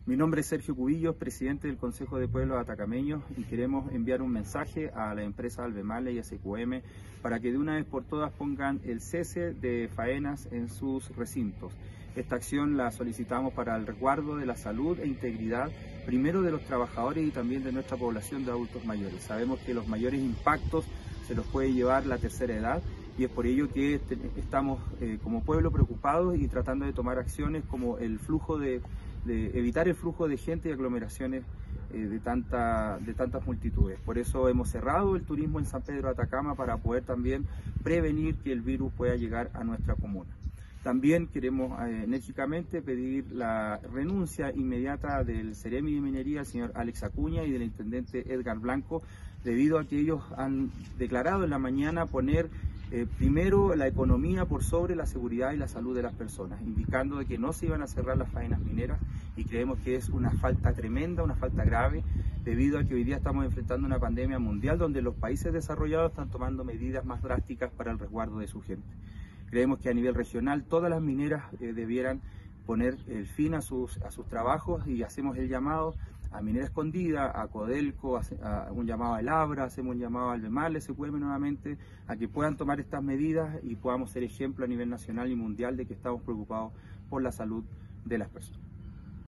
Mi nombre es Sergio Cubillos, presidente del Consejo de Pueblos Atacameños, y queremos enviar un mensaje a la empresa Albemale y a SQM para que de una vez por todas pongan el cese de faenas en sus recintos. Esta acción la solicitamos para el resguardo de la salud e integridad, primero de los trabajadores y también de nuestra población de adultos mayores. Sabemos que los mayores impactos se los puede llevar la tercera edad, y es por ello que estamos como pueblo preocupados y tratando de tomar acciones como el flujo de evitar el flujo de gente y aglomeraciones de tantas multitudes. Por eso hemos cerrado el turismo en San Pedro de Atacama para poder también prevenir que el virus pueda llegar a nuestra comuna. También queremos enérgicamente pedir la renuncia inmediata del Seremi de Minería, el señor Alex Acuña, y del intendente Edgar Blanco, debido a que ellos han declarado en la mañana poner primero la economía por sobre la seguridad y la salud de las personas, indicando de que no se iban a cerrar las faenas mineras, y creemos que es una falta tremenda, una falta grave, debido a que hoy día estamos enfrentando una pandemia mundial donde los países desarrollados están tomando medidas más drásticas para el resguardo de su gente. Creemos que a nivel regional todas las mineras debieran poner el fin a sus trabajos, y hacemos el llamado a Minera Escondida, a Codelco, a un llamado a El Abra, hacemos un llamado a Albemale, SQM nuevamente, a que puedan tomar estas medidas y podamos ser ejemplo a nivel nacional y mundial de que estamos preocupados por la salud de las personas.